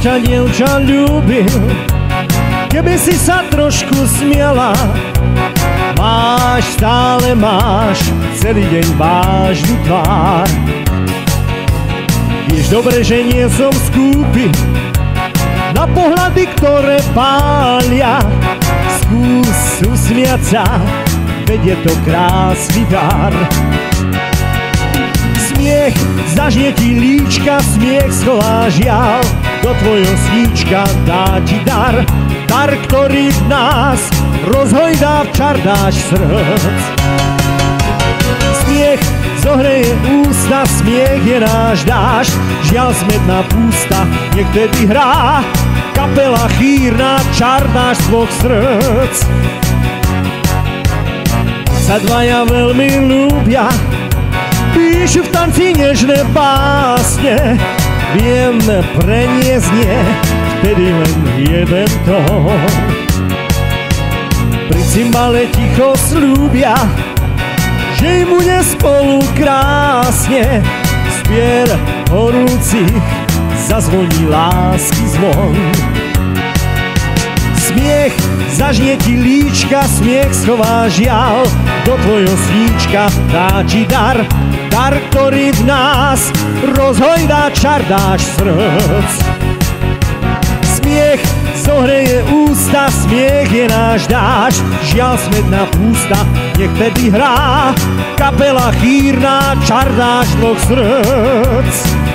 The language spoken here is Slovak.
ťa, dievča, ľúbil, keby si sa trošku smiala. Stále máš celý deň vážnu tvár. Vieš dobre, že nie som skúpy na pohľady, ktoré pália. Skús usmiať sa, veď je to krásny dar. Smiech zažnie ti líčka, smiech schová žiaľ, do tvojho sníčka dá ti dar. Dar, ktorý v nás rozhojdá v čardáš srdc. Smiech zohreje ústa, smiech je náš dáš, žiaľ smedná pústa, niekedy hrá kapela chýrna, čardáš dvoch srdc. Sa dvaja veľmi ľúbia, píšu v tanci nežné básne, viem preniesť nie vtedy len jeden tón. Pri cymbale ticho slúbia, že im bude spolu krásne. Spier horúcich zazvoní lásky zvon. Smiech zažnie ti líčka, smiech schová žiaľ, do tvojho sníčka dá ti dar. Dar, ktorý v nás rozhojdá čardáš srdc. Smiech zohreje ústa, smiech je náš dáš, žiaľ smedná pústa, niekedy hrá kapela chýrna, čardáš dvoch srdc.